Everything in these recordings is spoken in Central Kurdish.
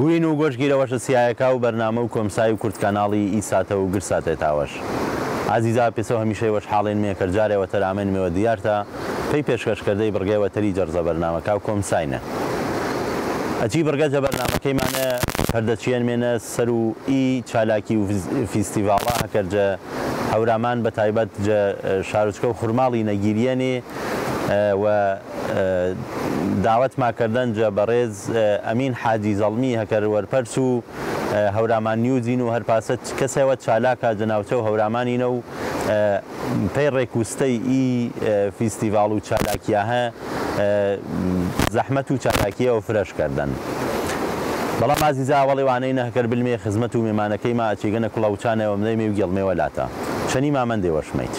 وین و گۆشتگیرەوەشە سیایەکە و بەرنامە و کۆمسای و کورتکاناڵی ئیساتە و گرساتێتاوەش عزیزا پێسە هەمیشەی وەش حاڵێن مێکەرجارێەوە تەرامێنمەوە دیارتە پێی پێشکەشکردەی بڕگەیەوە تەری جەرزە بەرنامەکە و کۆمساینە ئەچی بڕگەجە بەرنامەکەیمانە هەردەچێنمێنە سەر و ئی چالاکی و فیستیڤاڵە هەکەرجە هەورامان بە تایبەت شارچکە و خورماڵی نەگیریێنێ و داوت ماکردن جە بەڕێز ئەمین حاجی زەڵمی هەکەر وەرپەرس و هەورامان نیوزین و هەرپاسە کەسێوە چالاکە جەناوچە و هەورامانینە و پێی ڕێکوستەی ئی فیستیڤاڵ و چالاکیە هە زەحمەت و چالاکیەوە فرەشکردن بەڵام ئازیزا وەڵێ وانەی نەهەکەر بلمێ خزمەت و میێمانەکەی ما ئەچێگەنە کوڵاوچانەوە مدەیمێ و گێڵمێوە لاتە چەنی مامەندێ وەشمەیت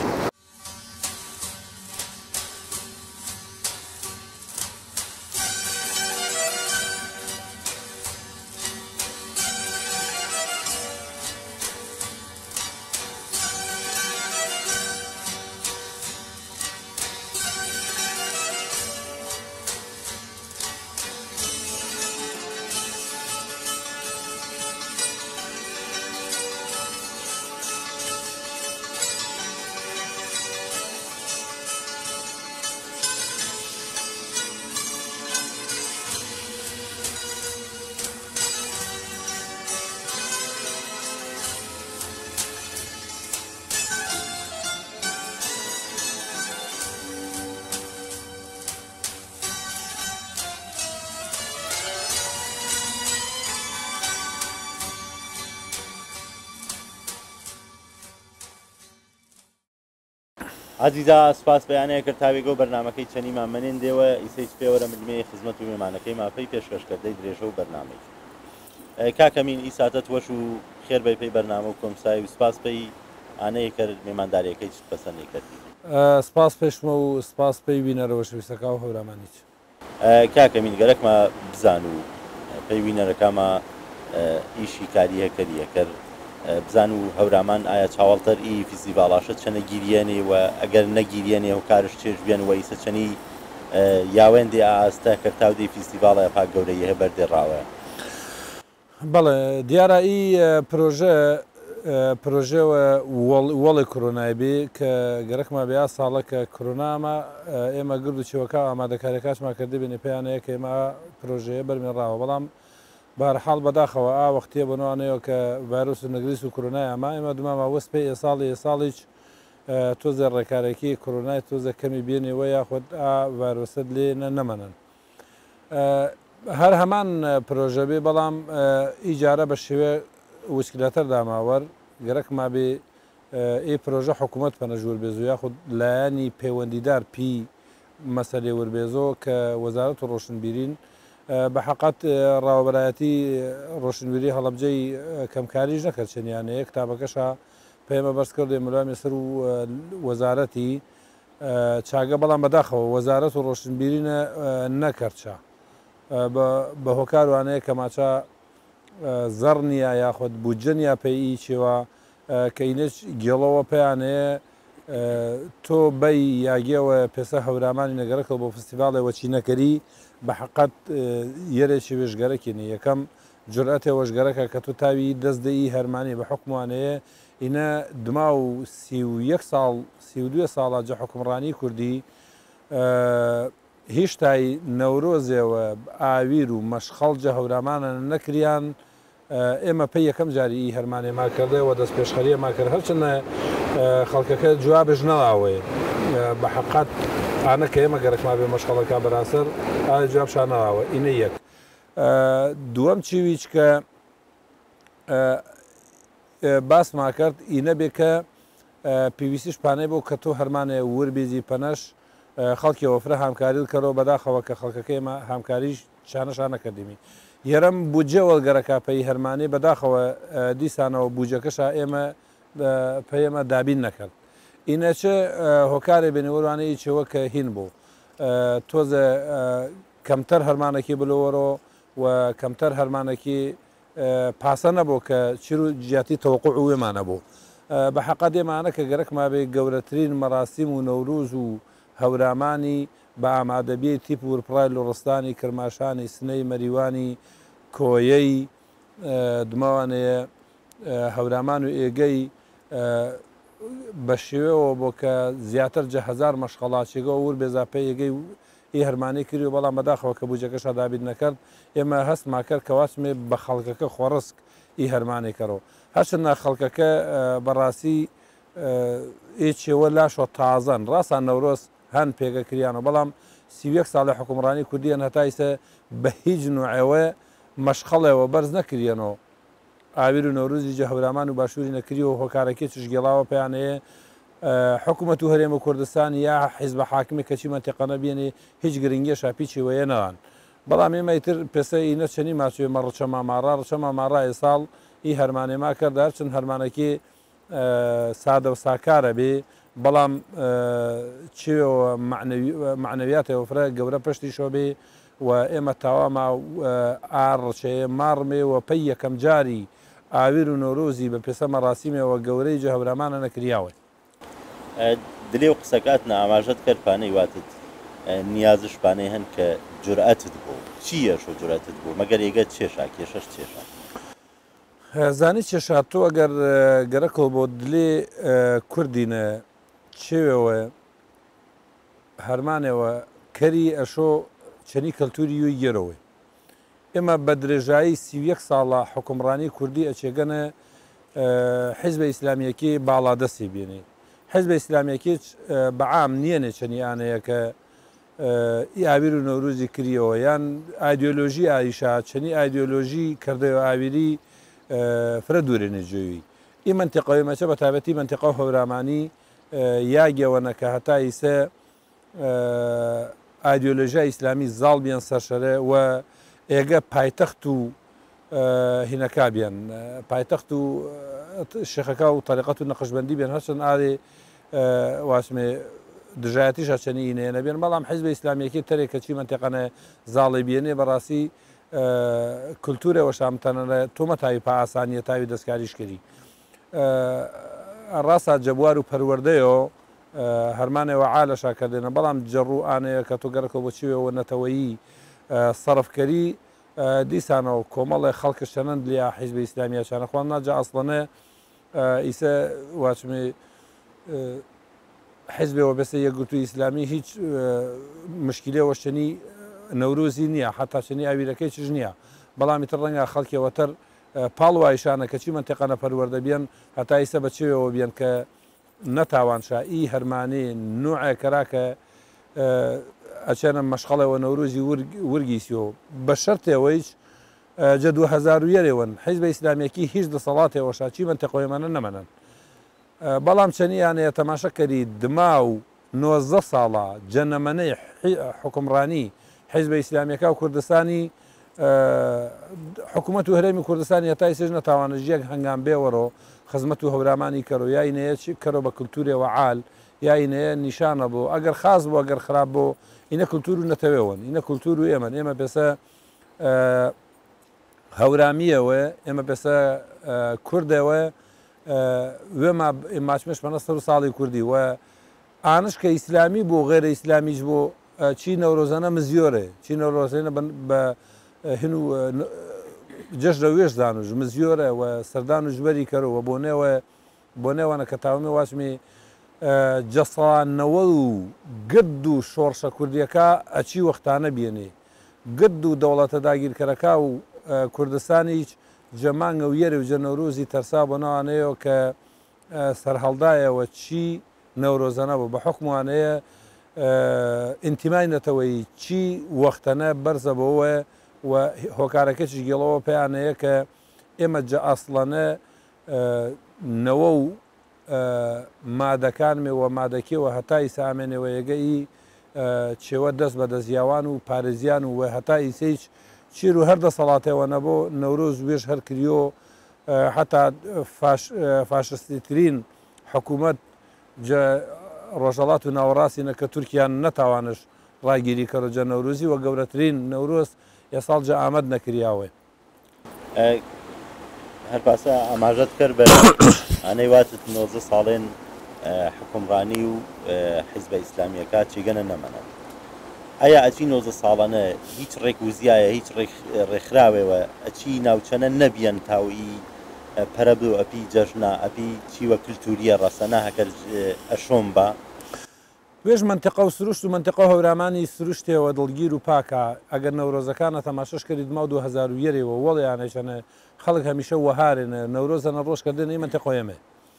عزیزا سپاس بەیانەیە کرد تاوێگە و بەرنامەکەی چەنیمان منێندێەوە ئیسەی پێوەرە ملمەیە خزمەت و میێمانەکەی ماپەی پێشکەشکردەی درێژە و بەرنامەی کاکەمین ئیساتت وەش و خێر بەی پێی بەرنامە و کۆمسایی و سپاس پێی ئانەیە کرد میێمانداریەکەی پەسەندی کردی سپاس پێشمە و سپاس پێی بینەرەوە شویستەکە و هەورامانیچ کاکەمین گەرەکمە بزان و پێی وینەرەکەمە ئیشی کاری هەکەریە کرد بزان و هەورامان ئایا چاوەڵتەر ئی فیستیڤاڵاشە چەنە گیریێنێ و ئەگەر نەگیریێنێ و کارش چێش بێن و ئیسە چەنی یاوێندێ ئاستا کرد تاودەی فیستیڤاڵە پاک گەورەی هە بەردێڕاوە بەڵێ دیارە ئی پرۆژێوە وەڵی کۆرۆنای بێ کە گەرەکمە بیا ساڵە کە کۆرۆنامە ئێمە گرد و چێوەکە ئامادەکاریەکەشمان کردی بێنێ پێیانەیە کە ئێمە پرۆژەیە بەرمێنراوە بەڵام بارحاڵ بەداخەوە وەختیە بنوانەوە کە ڤایرۆس و نەگریس و کۆرۆنای ئەما ئێمە دومامە وەست پێی ئێساڵیش تۆزە ڕێکارێکی کۆرۆنای تۆزە کەمی بێنێەوە یاخود ڤایرۆسەت لێ نەمەنن هەر هەمان پرۆژە بێ بەڵام ئیجارە بە شێوێ وشکلاتەر داماوەەر گەرەکما بێ ئێ پرۆژە حکوومەت پەنەژور بێزو یاخود لایەنی پەیوەندیدار پی مەسەلێ وەربێزۆ کە وەزارەت و ڕۆشنبیرین بە حقات ڕاوبەرایەتی ڕۆشنبیری هەڵەبجەی کەمکاریش نەکرد چنیانەیە کتابەکەشە پێمە بەرز کردێ ملامی سەر و وەزارەتی چاگە بەڵام بەداخەوە وەزارەت و ڕۆشنبیرینە نەکردچە بە هۆکاروانەیە کە ماچە زەڕنیە یاخود بودجەنیا پێی چێوە کە ئینش گێڵەوە پێیانەیە تۆ بەی یاگیەوە پێسە هەورامانی نەگەرەکە بۆ فستیڤاڵێ وەچی نەکەری بە حقت یەرێکی وێژگەرەکێنی یەکەم جورئەتێ وەژگەرەکە کە تو تاوی دەستدەی هەرمانی بە حکومانەیە ئینە دما و 31 ساڵ 32 ساڵە جە حکومڕانی کوردی هیچ تای نەورۆزێەوە ئاویر و مەشخەڵجە هەورامانە نەکریان ئێمە پێی یەکەم جاری هەرمانێ ماکردەوە دەست پێشخەریە ماکرد هەرچەنە خەڵکەکە جوابش نەڵاوێ بە حقات ئانە کە ئێمە گەرەکما بێ مەشخەڵەکە بەراسەر ئایا جوابشان نەڵاوە ئینە یەک دووەم چیویچ کە باسما کرد ئینە بێ کە پیویسیش پانەی بۆ کە تۆ هەرمانێ وربێزی پەنەش خەڵکی وەفرە هامکاری کەەوە بەداخەوە کە خەڵکەکەی ئێمە هامکاریش چانەشان نەکردیمی یەرەم بودجێ وەڵگەرەکە پێی هەرمانی بەداخەوە دیسانەوە بودجەکەشە ئێمە پێمە دابین نەکرد ئینەچە هۆکارێ بێنەوەوانەیە چێوە کە هین بوو تۆزە کەمتەر هەرمانێکی بلۆوەرەوە و کەمتەر هەرمانێکی پاسە نەبوو کە چیر و جیاتی تەوەقع وێمانە بوو بە حەقا دێمانە کە گەرەکما بێ گەورەترین مەراسیم و نەوروز و هەورامانی بە ئامادەبی تیپ ورپڕای لۆڕستانی کرماشانی سنەی مەریوانی کۆیەی دماوانەیە هەورامان و ئێگەی بە شێوەوە بۆ کە زیاتر جە هزار مەشغەڵاچێگە ور بێزاپە ئێگەی ئی هەرمانەی کردی و بەڵام بەداخەوە کە بوجەکەش دابیت نەکرد ئێمە هەستمان کرد کەواتمێ بە خەڵکەکە خۆڕسک ئی هەرمانێک کەڕەوە هەرچەندە خەڵکەکە بەڕاستی ئێچێوە لاشۆ تازەن ڕاستان نەورۆز هەن پێگە کریانەوە بەڵام سیوەک ساڵی حکومڕانی کوردیان هەتایسە بە هیچ نوعەوە مەشخەڵێەوە بەرز نەکردێنەوە ئاویر و نەوروزی جە هەورامان و باشووری نەکریەوە هۆکارەکەی چشگێڵاوە پێیانەیە حکوومەت و هەرێمە کوردستان یا حیزب حاکمی کەچی منتیقەنە بێنێ هیچ گرنگیە شاپیچی وەیە نەوان بەڵام ئێمە ئیتر پێسەی نەچەنی ماچوێ مە ڕچە مامارا ڕچە ماماڕای ساڵ ئی هەرمانێما کردار چەند هەرمانەکەی سادە و ساکارە بێ بەڵام چێەوە معنەویاتەوە فرە گەورە پشتی شۆ بێ و ئێمە تاواما ئاڕچەیە ماڕمێ و پەی یەکەم جاری ئاویر و نۆرۆزی بە پێسە مەڕاستیمەوە گەورەی جە هەورامانە نەکریاوە دلێ و قسەکات ئاماژەت کرد پانەی واتت نیازش پانەی هەن کە جورئەتت بوو چیەش و جورئەتت بوو مەگەر ئێگە چێشا کێشەش چێشە زانی چێشات تۆ ئەگەر گەرەکەڵ بۆ دلێ کوردینە چێوەوە هەرمانەوە کەری ئەشۆ چەنی کەلتوری و گێرەوەی ئێمە بە درێژایی سیوەک ساڵە حکومڕانی کوردی ئەچێگەنە حیزبە ئیسلامیەکی باڵادەستی بێنێ حیزبە ئیسلامیەکی بەعام نییەنێ چەنیانەیە کە ئاویر و نەوروزی کریەوە یان ئایدۆلۆژی ئایشا چەنی ئایدۆلۆژی کردەوە ئاویری فرە دوورێنێ جوێوی ئی منتیقەوەی مەچە بە تایبەتی منتیقە هەورامانی یاگەوەنەکە هەتا ئیسە ئایدۆلۆژیای ئیسلامی زاڵ بیان سەرشەرە و ئێگە پایتەخت و هینەکا بیان پایتەخت و شێخەکە و تەریقەت و نەقشبەندی بێن هەرچەند ئارێ واسمێ دژایەتیشە چەنی هینەیە نەبێن بەڵام حیزبە ئیسلامیەکی تەرێکەچی منتیقەنە زاڵی بێنێ بەڕاستی کللتورەوە شامتەنە تۆمە تاوی پا ئاسانیە تاوی دەستکاریشکردی ڕاستە جەبوار و پەروەردەیەوە هەرمانەوە عالە شاکردێنە بەڵام جەڕوو ئانەیە کە تۆ گەرەکەەوە بۆچیوەوە نەتەوەیی سەرفکەری دیسانەوە کۆمەڵی خەڵکە شەنند لیا حیزبە ئیسلامیە چانەخوان ناجا ئەسڵەنە ئیسە واچمێ حیزبەوە بەسە یەکگرتووی ئیسلامی هیچ مشکلەوە شەنی نەوروزی نییە حتا شەنی ئاویرەکەی چش نییە بەڵامی تر ڕەنگە خەڵکیەوەتر پاڵوایشانە کەچی منتیقەنە پەروەردە بێن هەتا ئیسە بەچێوەوە بێن کە نەتاوانشا ئی هەرمانێ نوعێ کەراکە ئەچێنە مەشخەڵەوە نەوروزی ورگیسیەوە بە شەرتێەوەیش جە 2001ەوەن حیزبە ئیسلامیەکی هیچ دەسەڵاتێەوە شاچی منتیقەوەیمانە نەمەنن بەڵام چەنیانەیە تەماشەکەری دما و 90 ساڵە جەنەمەنەی حکومڕانی حیزبە ئیسلامیەکە و کوردستانی حکوومەت و هەرێمی کوردستانی هەتای سێژ نەتاوانەژیەک هەنگام بێوەڕۆ خزمەت و هەورامانی کەرۆ یاینەیە کەرۆ بە کللتورێەوە عال یاینەیە نیشانە بۆ ئەگەر خاص بۆ ئەگەر خراپ بۆ ئینە کللتور و نەتەوێەوەن ئینە کللتور و ئێمە پێسە هەورامیەوە ئێمە پێسە کوردەوە وێمە ماچمەش پە سەر ساڵی کوردی وە ئانش کە ئیسلامی بۆ غێرە ئیسلامیش بۆ چی نەورۆزانە مزیۆرێ چی نەورۆزانە بە هین و جەژرە وێش دانوش مزیۆرە و سەردان و ژبەری کەرەوە بۆ نێوانە کە تاومی واسمی جەسانەوە و گرد و شۆڕشە کوردیەکە ئەچی وەختانە بێنێ گرد و دەوڵەتە داگیرکەرەکە و کوردستانیش جەمانگە و یێرە و جە نەورۆزی تەرسا بۆ ناوانەیەوە کە سەرهەڵدایەوە چی نەورۆزانە بوو بە حکموانەیە ئینتیمای نەتەوەی چی وەختەنە بەرزە بەوە و هۆکارەکەش گێڵەوە پێیانەیە کە ئێمە جە ئەسڵەنە نەوە و مادەکانمێەوە مادەکەوە هەتای سامێنەوە یەگەی چێوە دەست بە دەزیاوان و پارێزیان و هەتای سیچ چیر و هەر دەسەڵاتەوە نەبوو نەورۆز وێش هەر کریۆ حتا فاشستیترین حکوومەت ڕۆژەڵات و ناوەڕاستینە کە تورکیان نەتاوانش ڕاگیری کەڕۆجە نەورۆزی و گەورەترین نەورۆز ئێساڵ جە ئامەد نەکریاوێ هەرپاسە ئاماژەت کرد بە ئەنەی واتت 90 ساڵێن حکومڕانی و حیزبە ئیسلامیەکە چیگەنە نەمەنە ئایا ئەچی 9 ساڵانە هیچ ڕێکوزیایە هیچ ڕێکخراوێەوە ئەچی ناوچەنە نەبیەن تاوئی پەرە بوو ئەپی جەژنا ئەپی چیوە کللتوریە ڕاستەنا هەکە ئەشۆم بە وێژ منتیقە و سروشت و منتیقە هەورامانی سروشتێەوە دڵگیر و پاکە ئەگەر نەورۆزەکانە تەماشەش کردید ماو 2000ەوە وەڵیانەچەنە خەڵک هەمیشە وەهارێنە نەورۆزەنە ڕۆژکردنی منتیقۆیەمێ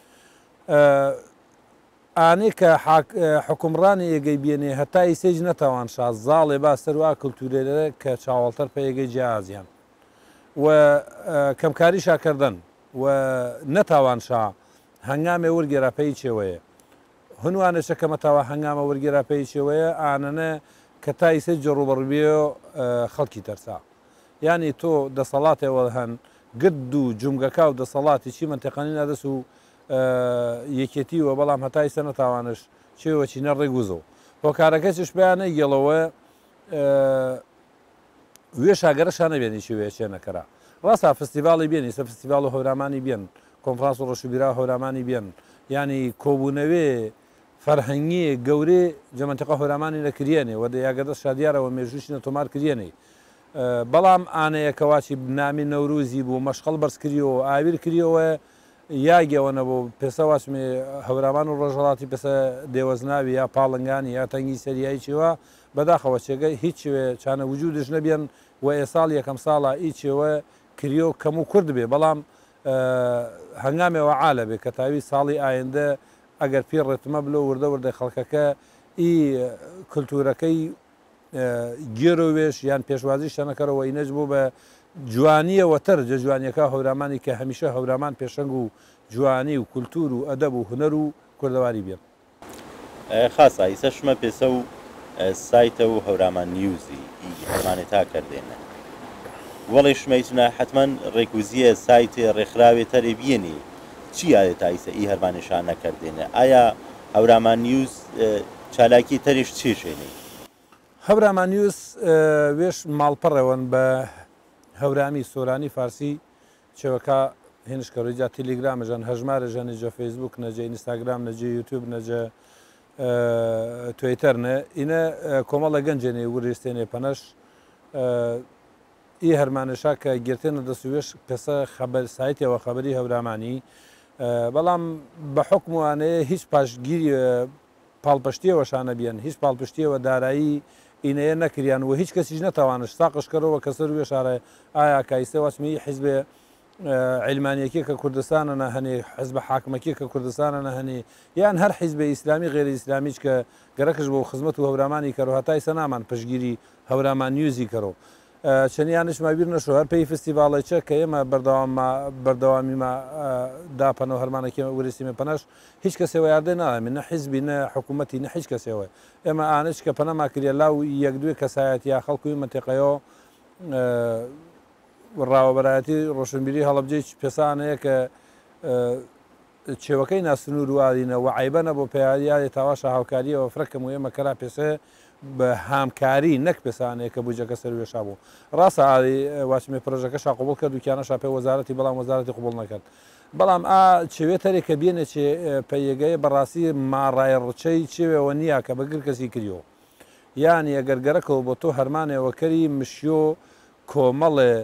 ئانێ کە حکومڕانی ئێگەی بێنێ هەتای سێج نەتەوان شاز زاڵێ با سەروا کللتورێرە کە چاوەڵتەر پێگەی جیازیان و کەمکاری شاکردن و نەتاوان شا هەنگامێ وەرگێرا پێی چێوەیە هەنوانەشە کەمەتاوە هەنگامە وەرگێرا پێی چێوەیە ئانەنە کە تای سێ جڕوبڕبیێ خەڵکی تەرسا ینی تۆ دەسەڵاتێوە هەن گرد و جومگەکە و دەسەڵاتی چی منتیقانی نادەس و یەکێتی وە بەڵام هەتای سە نەتاوانش چێوەچی نەڕێ گوزە هۆکارەکەچش بیانە گەڵەوە وێ شاگەرەشانە بێنی شوێ چێنەکەرا ڕاستە فستیڤاڵی بێنی سە فستیڤال و هەورامانی بێن کۆنفرانس و ڕۆژبیرا هەورامانی بێن ینی کۆبوونەوێ فەرهەنگی گەورەی جەمەنتیقە هەورامانی نەکرێنێ وە یاگەدە شادیارەوە مێژوشی نەتۆمار کردێنێ بەڵام ئانەیە کەواچی نامی نەوروزی بوو مەشقەڵ بەرز کردیەوە ئاویر کردیەوە یاگەوە نەبوو پێسەواسمێ هەورامان و ڕۆژهڵاتی پێسە دێوەزناوی یا پاڵنگانی یا تەنگی سەریایی چێوە بەداخەوە چێگەی هیچ چانە وجودش نەبێن و ئێساڵ یەکەم ساڵە ئیچێوە کریۆ کەم و کورد بێ بەڵام هەنگامێەوە عالە بێ کە تاوی ساڵی ئایندە ئەگەر پێ ڕێتمە بلە وردە وردە خەڵکەکە ئی کللتورەکەی گێرەوێش یان پێشوازی شتەنەکەرەوە ئینەش بوو بە جوانیەوە تەر جە جوانیەکە هەورامانی کە هەمیشە هەورامان پێشەنگ و جوانی و کولتور و ئەدەب و هوەر و کوردەواری بێن خاصە ئیسە شمە پێسە و سایتە و هەورامان نیوزی هەمانێت تا کردێنە وەڵی شمەیتونە حتمما ڕێکوزیە سایتێ ڕێکخراوێ تەرێ بێنی چی ئاێت تایسە ئی هەرمانێشان نەکردێنە ئایا هەورامان نیوز چالاکی تەریش چێشێنی هەورامان نیوز وێش ماڵپەڕەوەن بە هەورامی سۆرانی فارسی چێوەکە هێنشکەڕیجا تیلیگرامەژان هەژمارەژە نەجە فەیسبوک نەجە ئینستاگرام نەجە یوتیوب نەجە تویتەرنە ئینە کۆمەڵە گەنجێنێ وریستێنێ پەنەش ئی هەرمانەشا کە گرتێنە دەسوێش پێسە خەبەر سایتەوە خەبەری هەورامانی بەڵام بە حکموانەیە هیچ پاشگیری پاڵپشتیەوەشانە بیان هیچ پاڵپشتیەوە دارایی ئینەیە نەکریان و هیچ کەسیش نەتوانش ساقشکەرەوە کەسەر وێ شارە ئایا کایسە وەسمی حیزبێ علمانیەکی کە کوردستانە هەنێ حزب حاکمەکی کە کوردستانە هەنێ یان هەر حیزبە ئیسلامی غێر ئیسلامیش کە گەرەکەش بۆ خزمەت و هەورامانی کەرەوە هەتای سەنامان پشگیری هەورامان نیوزی کەرەوە چەندیانش مابیر نەشۆ هەر پێی فستیڤاڵێکە کە ئێمە بەردەوامیمە داپەنەوە هەرمانێکی وریسیمە پەنەش هیچ کەسێەوە یاردە نامی نە حیزبی نە حکوومەتی نە هیچ کەسێەوە ئێمە ئانش کە پەنەما کرێ لاو یەک دوێ کەسایەتی یا خەڵکوی منتیقەیەوە ڕاوەبەرایەتی ڕۆشنبیری هەڵبجێ پێسانەیە کە چێوەکەی ناسنوور وادینە و عیبەنە بۆ پێیاریای تاواشە هاوکاریەوە فرەکەم و ئێمە کەرا پێسە بە هامکاری نەک پێسانەیە کە بوجەکە سەروێشا بوو ڕاستە ئالی واشمێ پرۆژەکەشا قوبڵ کرد دوکیانەشا پێ وەزارەتی بەڵام وەزارەتی قوبڵ نەکرد بەڵام چوێتەرێک کە بێنێ پەیەگەیە بەڕاستی ماڕای ڕچەی چێوێەوە نییە کە بەگر کەسی کردیەوە یانی ئەگەرگەرەکەەوە بۆ تۆ هەرمانێەوەکەری مشیۆ کۆمەڵێ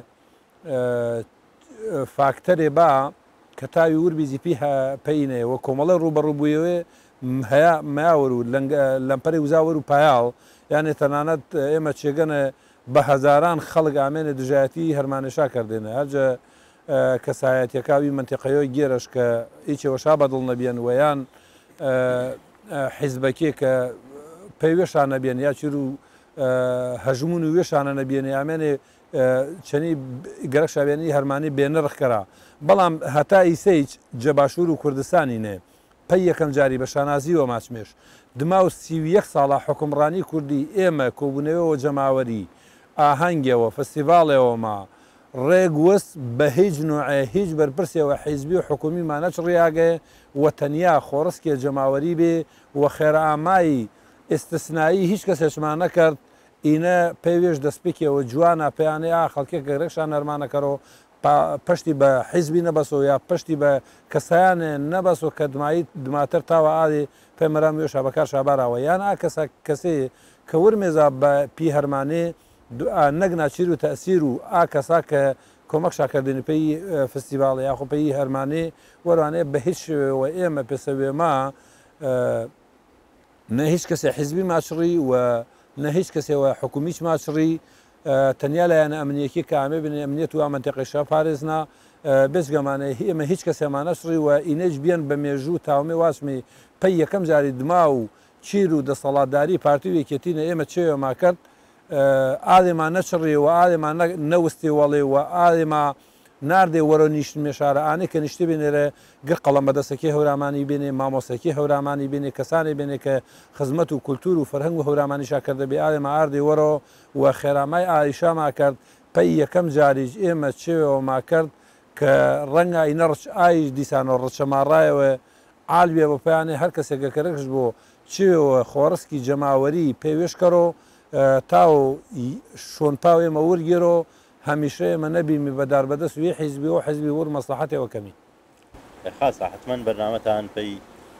فاکتەرێ با کە تاوی وربیزی پێینەوە کۆمەڵە ڕوبەڕووبوویەوە هەیە ماوەر و لەمپەری وزاوەر و پایاڵ یانێ تەنانەت ئێمە چێگەنە بە هەزاران خەڵک ئامێنە دژایەتی هەرمانێشا کردێنە هەرجە کەسایەتەکاوی منتیقەیەوە گێرەش کە هیچەوەشا بەدڵ نەبیێن ویان حیزبەکێ کە پێی وێشان نەبێن یا چیر و هەژمون و وێشانە نەبیێنێ ئامێنێ چەنی گەرەک شاوێنی هەرمانی بێنەرخکەرا بەڵام هەتا ئیسەیچ جەباشوور و کوردستانی نێ پەی یەکەم جاری بە شانازیوە ماچمێش دما و 31 ساڵە حکومڕانی کوردی ئێمە کۆبوونەوەەوە جەماوەری ئاهەنگەوە فستیڤالێەوەما ڕێگوەست بە هیچ نوعێ هیچ بەرپرسیەوە حیزبی و حکومی مانەچ ڕیاگە وە تەنیا خۆڕستکێ جەماوەری بێ و خێرە ئامایی ئێستسنایی هیچ کەسێشمان نەکرد ئینە پێوێش دەستپێکەوە جوانە پێیانەیە خەڵکێک گەرەکشان نەرمانەکەەوە پشتی بە حیزبی نەبەسەوە یا پشتی بە کەسایانێ نەبەسەوە کە دماتر تاوە ئادی پێمەرام وێشە بەکار شاباراوە یان ئا کەسێ کە ورمێزا بە پی هەرمانێ نەک ناچیر و تەسیر و ئا کەسا کە کۆمەک شاکردنی پێی فستیڤاڵە یاخۆ پێی هەرمانێ وەروانەیە بە هیچ شێوەوە ئێمە پێسەوێمە نە هیچ کەسێ حیزبی ماچڕی و نە هیچ کەسێەوە حکومیش ماچڕی تەنیا لایەنە ئەمنیەکی کە ئامێ بنێ ئەمنیەت و ئامەنتەقیشا پارێزنا بێزگەمانە ئێمە هیچ کەسێمانەشڕی و ئینەج بیان بە مێژوو تاومێ واسمی پەی یەکەم جاری دما و چیر و دەسەڵاتداری پارتی وێکێتینە ئێمە چێوەما کرد ئادێمان نەچڕی و ئادێمان نەوستی وەڵێ و ئادێما ناردێ وەرە نیشت مێشارە ئانێ کە نیشتی بێنێرە گر قەڵەم بەدەستەکەی هەورامانی بێنێ مامۆسەکی هەورامانی بێنێ کەسانی بێنێ کە خزمەت و کولتور و فەرهەنگ و هەورامانی شاکردە بێ ئادێمە ئاردێ وەرە و خێرامای ئایشاما کرد پەی یەکەم جاریج ئێمە چێوەما کرد کە ڕەنگای نەڕچ ئایش دیسانەوە ڕەچەماڕایەوە عالبێ بە پەیانێ هەر کەسێکە کەرەکش بۆ چێوە خۆڕسکی جەماوەری پێوێشکەڕۆ تاو شۆنپاو ئێمە وەرگێرۆ هەمیشە ئێمە نەبیمی بەدار بەدەست وێ حیزبی و حیزبی وەر مەسلحەتەوە کەمی خاصە حتمما بەرنامەتان پێی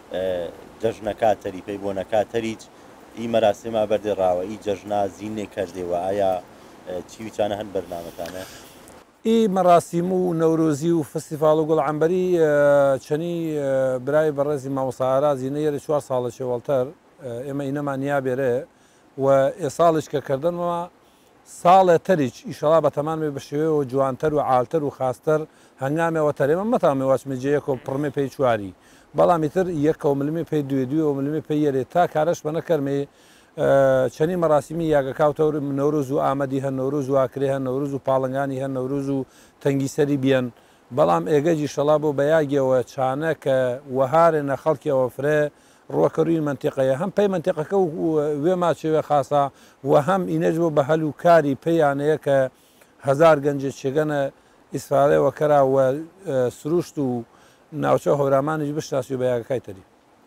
جەژنەکە تەری پێی بۆ نەکات تەریج ئی مەراسیما بەردێڕاوە ئی جەژنا زیینێ کردێەوە ئایا چیویچانە هەن بەرنامەتانە ئی مەراسیم و نەورۆزی و فستیڤاڵ و گوڵعەمبەری چەنی برای بەڕێزی مامۆساهارا زیینە یەرە 4 ساڵە شێوەڵتەر ئێمە ئینەمان یا بێرێ و ئێساڵش کە کردنەوە ساڵە تەریچ ئیشەڵا بە تەمانێ بە شێوەیەوە جوانتر و عالتر و خاستەر هەنگامەوە تەرێمە مەتامێ واچمەجەیەکۆ پڕمێ پێی چواری بەڵامی تر یەکە ملمی پێی دوێ ملمی پێی یەرێ تا کارش بە نەکەرمێ چەنی مەراسیمی یاگەکاوتەور نەورۆز و ئامەدی هەن نەورۆز و ئاکرێ هەن نەورۆز و پاڵنگانی هەن نەورۆز و تەنگی سەری بیان بەڵام ئێگەجی شەڵا بۆ بەیاگیەوە چانە کە وەهارێ نە خەڵکیەوە فرێ ڕۆکەڕووی منتیقەیە هەم پێی منتیقەکە و وێ ماچێوێ خاسا و هەم ئینەج بۆ بە هەلو کاری پێیانەیە کە هزار گەنجە چێگەنە ئیسفاڵێەوە کەراوە سروشت و ناوچە هەورامانیش بشناسی و بەیاگەکەی تەری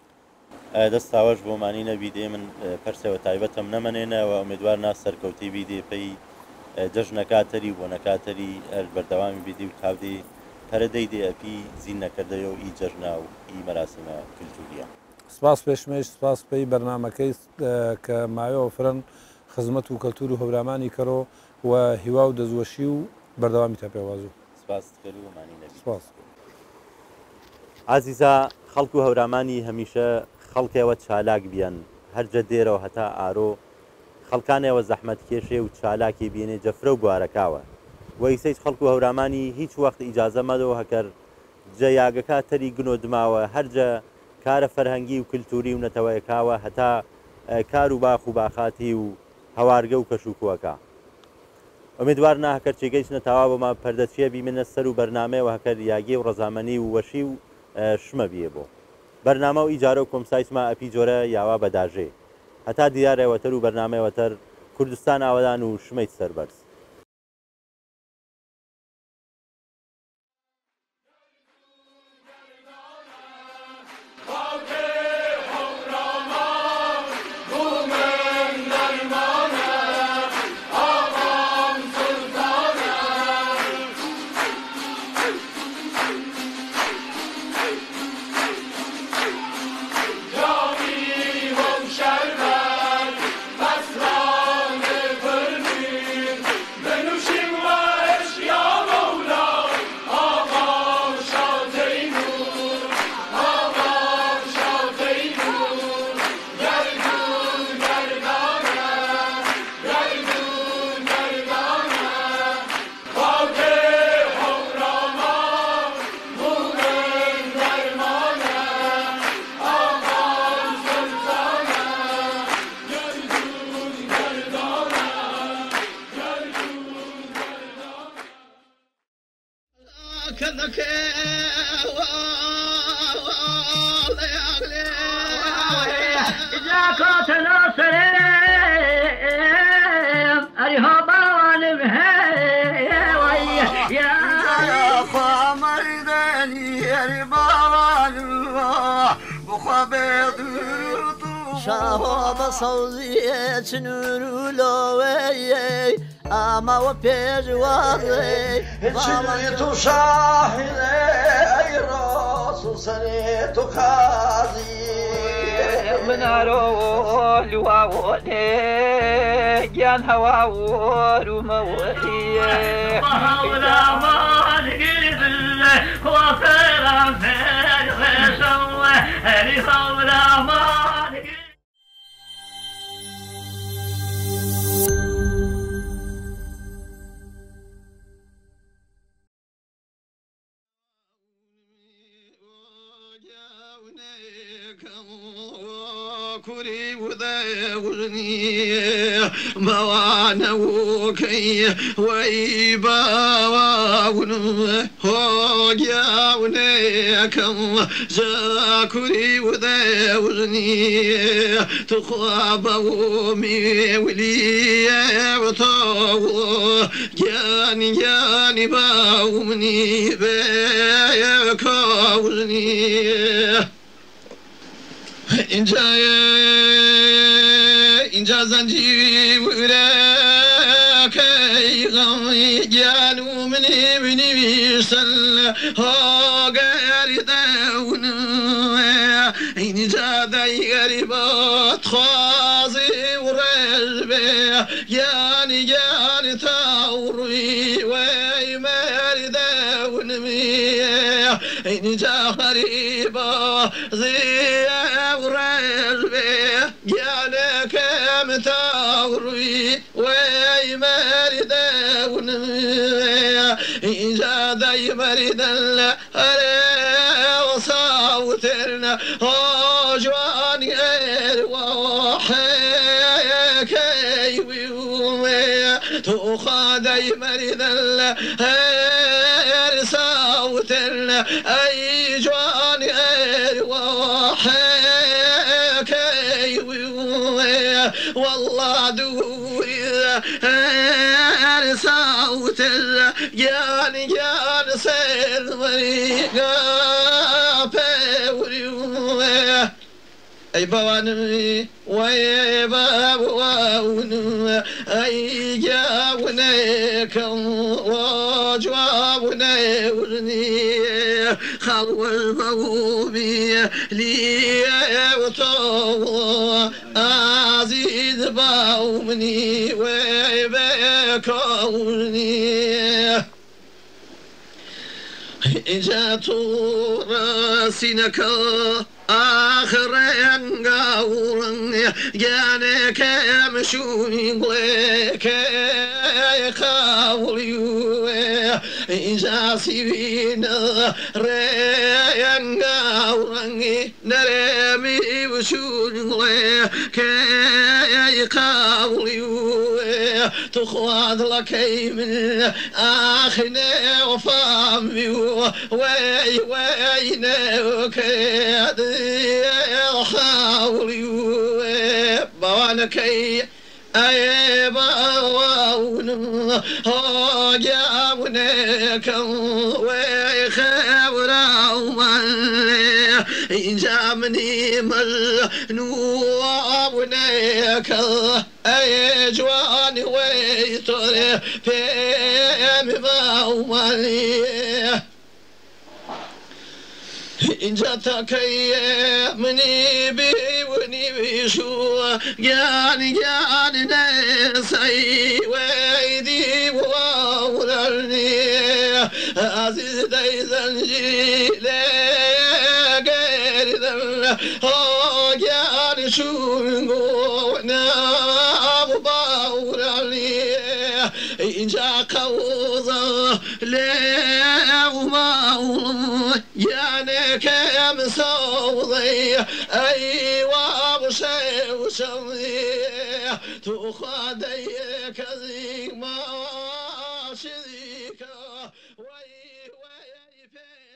دەستاوەش بۆمانی نەبیدێ من پەرسەوە تایبەتم نەمەنێنەوە ئومێدوار نا سەرکەوتی بیدێ پێی جەژنەکاتەری بۆ نەکاتەری بەردەوامی بیدی و تاودی پەرەدەی دێ ئەپی زیین نەکردەوە و ئی جەژنا و ئی مەراسمە کلتوریە سپاس پێشمەش سپاس پێی بەرنمەکەی کە مایەوە فرن خزمەت و کەلتور و هەورامانی کەڕۆ و هیوا و دەزوەشی و بەردەوامی تا پێوازوو سپاس ومانی نەبی سپاس ئازیزا خەڵک و هەورامانی هەمیشە خەڵکێوە چالاک بیان هەرجە دێرەوە هەتا ئارۆ خەڵکانێوە زەحمەت کێشێ و چالاکی بینێ جەفرە و گوارەکاوە وەیسەی خەڵک و هەورامانی هیچ وەخت ئیجازە مەدەوە هەکەر جە یاگەکە تەری گنۆ دماوە هەرجە کارە فەرهەنگی و کللتوری و نەتەوەیەکاوە هەتا کار و باخ و باخاتی و هەوارگە و کەشوکووەکە ئومێدوار ناهەکەر چێگەیش نەتاوا بۆمە پەردەچیە بیمێنە سەر و بەرنامەیەوە هەکەر یاگی و ڕەزامەنی و وەشی و شمە بیە بۆ بەرنامە و ئیجارە و کۆمسایسما ئەپی جۆرە یاوا بەداژێ هەتا دیارەوەتەر و بەرنامەوەتەر کوردستان ئاوادان و شمەیت سەربەرز شهاب صوزي تنور لوي أما وبيج واضي جريت شاهد أي راس سريت قاضي من أرول وعودي جان هواور وموهي ولا ما نقيب وخير عمير وشوه هلي ولا ما نقيب كوري وذاورني موانا وكي ويبا هوجا ونكم زاكوري وذاورني تخابا ومي ولي وطاو جاني باومني بيكاورني إنجا زنجي وراك يغني جانو مني بيسل هاجر داون إنجا داير باتخازي ورجبي جاني تاوري ويمر داون مي إنجا غريبا زي ورجبي جانك متاوري ويمر داون إن جاد يمرد وصوتنا جوان غير وحيك تخاد يمرد صوتنا أي جوان غير وحيك والله دوري صوت جان سير مريقا بوري أي بواني وي بابوان أي جاونيكم وجوابني ورني خلو بوبي لي وطو عزيز باومني ويبكوني إجاتو راسينك آخر ينقاورن جانك مشوني بليك يخاوليو إجا سيبينا رينقاورن نرمي وشوني بليك يخاوليو تخوض لكي من آخنا وفامي وي نوكي حاولي بوانكي أي باون جاونكم ويخاورا ومن جامني مجنونك أي جواني ويتوري فيمي باومني إن جاتك مني بيوني بيشو جاني نسي ويدي وورني عزيز دايزنجي غير ذل جاني شونغو نابو باورني إن جا قوضة لأوما يعني كم صوضي أيوة وشوشي تخادي كذيك ما شذيك وي